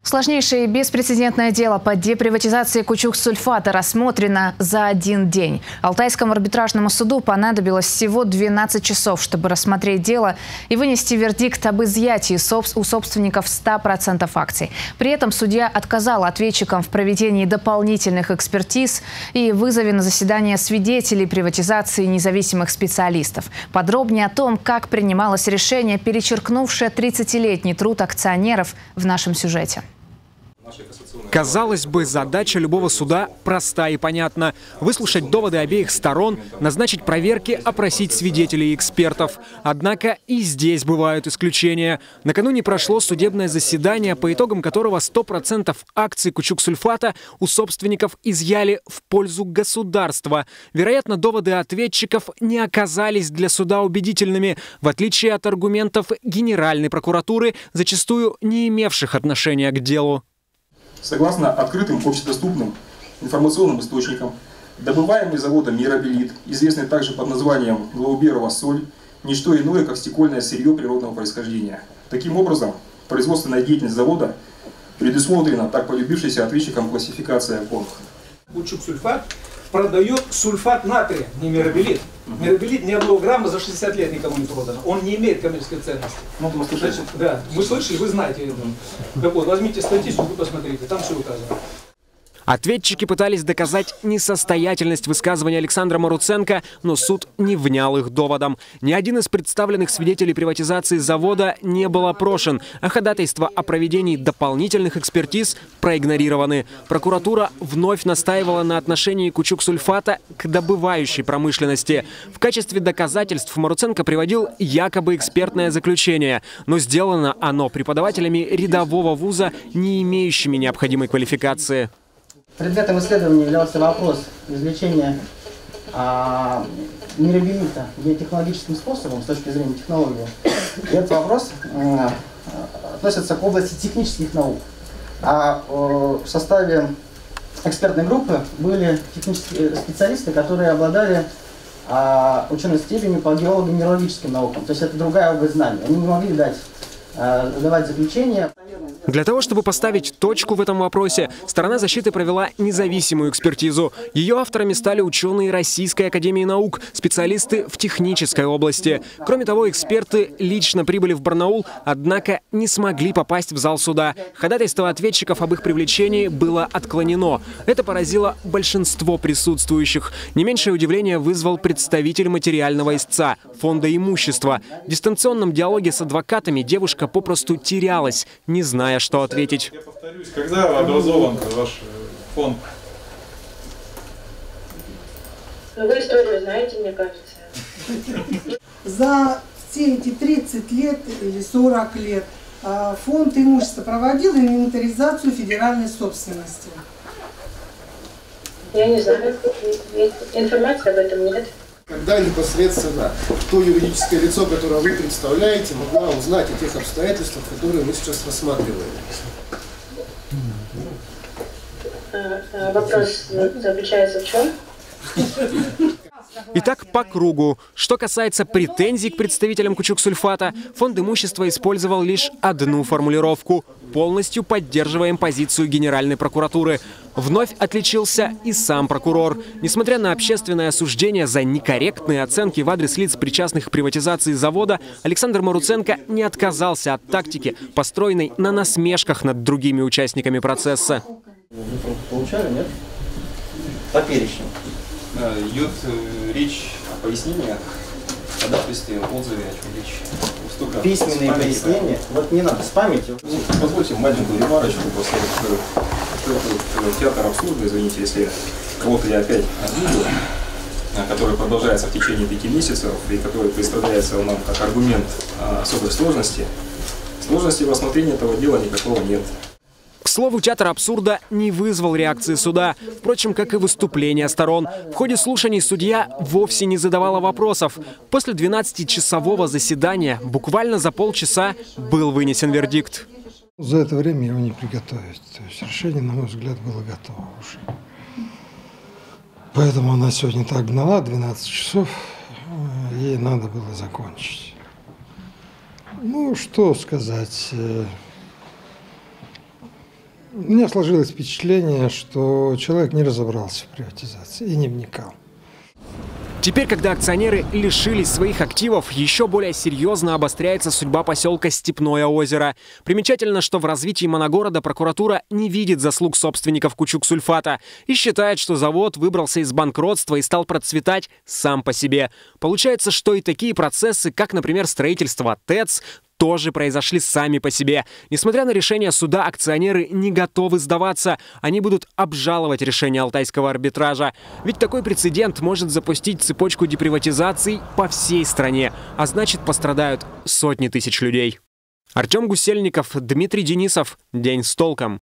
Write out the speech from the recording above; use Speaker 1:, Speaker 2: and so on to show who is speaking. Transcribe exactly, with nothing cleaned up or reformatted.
Speaker 1: Сложнейшее и беспрецедентное дело по деприватизации Кучук-Сульфата рассмотрено за один день. Алтайскому арбитражному суду понадобилось всего двенадцать часов, чтобы рассмотреть дело и вынести вердикт об изъятии у собственников ста процентов акций. При этом судья отказал ответчикам в проведении дополнительных экспертиз и вызове на заседание свидетелей приватизации независимых специалистов. Подробнее о том, как принималось решение, перечеркнувшее тридцатилетний труд акционеров, в нашем сюжете.
Speaker 2: Казалось бы, задача любого суда проста и понятна. Выслушать доводы обеих сторон, назначить проверки, опросить свидетелей и экспертов. Однако и здесь бывают исключения. Накануне прошло судебное заседание, по итогам которого сто процентов акций Кучук-Сульфата у собственников изъяли в пользу государства. Вероятно, доводы ответчиков не оказались для суда убедительными, в отличие от аргументов Генеральной прокуратуры, зачастую не имевших отношения к делу.
Speaker 3: Согласно открытым общедоступным информационным источникам, добываемый заводом мирабелит, известный также под названием Глауберова соль, не что иное, как стекольное сырье природного происхождения. Таким образом, производственная деятельность завода предусмотрена так полюбившейся ответчикам классификация ОН.
Speaker 4: Кучук-Сульфат продает сульфат натрия, не мирабелит. Мирабелит ни одного грамма за шестьдесят лет никому не продано. Он не имеет коммерческой ценности.
Speaker 3: Ну, мы
Speaker 4: Значит, да, вы слышали, вы знаете это. Так вот, возьмите статистику, посмотрите, там все указано.
Speaker 2: Ответчики пытались доказать несостоятельность высказывания Александра Маруценко, но суд не внял их доводам. Ни один из представленных свидетелей приватизации завода не был опрошен, а ходатайства о проведении дополнительных экспертиз проигнорированы. Прокуратура вновь настаивала на отношении Кучук-Сульфата к добывающей промышленности. В качестве доказательств Маруценко приводил якобы экспертное заключение, но сделано оно преподавателями рядового вуза, не имеющими необходимой квалификации.
Speaker 5: Предметом исследования являлся вопрос извлечения а, мирабелита геотехнологическим способом с точки зрения технологии. И этот вопрос а, относится к области технических наук. А а в составе экспертной группы были технические специалисты, которые обладали а, ученой степенью по геолого-минералогическим наукам. То есть это другая область знаний. Они не могли дать давать заключение.
Speaker 2: Для того, чтобы поставить точку в этом вопросе, сторона защиты провела независимую экспертизу. Ее авторами стали ученые Российской академии наук, специалисты в технической области. Кроме того, эксперты лично прибыли в Барнаул, однако не смогли попасть в зал суда. Ходатайство ответчиков об их привлечении было отклонено. Это поразило большинство присутствующих. Не меньшее удивление вызвал представитель материального истца – Фонда имущества. В дистанционном диалоге с адвокатами девушка попросту терялась, не зная, что ответить.
Speaker 6: Я повторюсь, когда образован ваш фонд?
Speaker 7: Вы историю знаете, мне кажется.
Speaker 8: За все эти тридцать лет или сорок лет фонд имущества проводил инвентаризацию федеральной собственности.
Speaker 7: Я не знаю, информации об этом нет.
Speaker 9: Когда непосредственно то юридическое лицо, которое вы представляете, могла узнать о тех обстоятельствах, которые мы сейчас рассматриваем?
Speaker 7: А, а вопрос заключается в чем?
Speaker 2: Итак, по кругу. Что касается претензий к представителям Кучук-Сульфата, Фонд имущества использовал лишь одну формулировку. Полностью поддерживаем позицию Генеральной прокуратуры. Вновь отличился и сам прокурор. Несмотря на общественное осуждение за некорректные оценки в адрес лиц, причастных к приватизации завода, Александр Маруценко не отказался от тактики, построенной на насмешках над другими участниками процесса.
Speaker 5: Вы получали, нет? По перечню.
Speaker 10: Идет речь о пояснениях, ходатайстве, отзыве, о чем речь.
Speaker 5: Письменные пояснения. Вот не надо с памятью.
Speaker 10: Позвольте маленькую ремарочку после театр абсурда, извините, если кого-то я опять обидел, который продолжается в течение пяти месяцев и который представляется нам как аргумент особой сложности. Сложности в рассмотрении этого дела никакого нет.
Speaker 2: К слову, театр абсурда не вызвал реакции суда, впрочем, как и выступления сторон. В ходе слушаний судья вовсе не задавала вопросов. После двенадцатичасового заседания буквально за полчаса был вынесен вердикт.
Speaker 11: За это время его не приготовить. То есть решение, на мой взгляд, было готово уже. Поэтому она сегодня так гнала, двенадцать часов, ей надо было закончить. Ну, что сказать. У меня сложилось впечатление, что человек не разобрался в приватизации и не вникал.
Speaker 2: Теперь, когда акционеры лишились своих активов, еще более серьезно обостряется судьба поселка Степное озеро. Примечательно, что в развитии моногорода прокуратура не видит заслуг собственников Кучук-Сульфата и считает, что завод выбрался из банкротства и стал процветать сам по себе. Получается, что и такие процессы, как, например, строительство ТЭЦ, тоже произошли сами по себе. Несмотря на решение суда, акционеры не готовы сдаваться. Они будут обжаловать решение Алтайского арбитража. Ведь такой прецедент может запустить цепочку деприватизаций по всей стране. А значит, пострадают сотни тысяч людей. Артем Гусельников, Дмитрий Денисов. День с толком.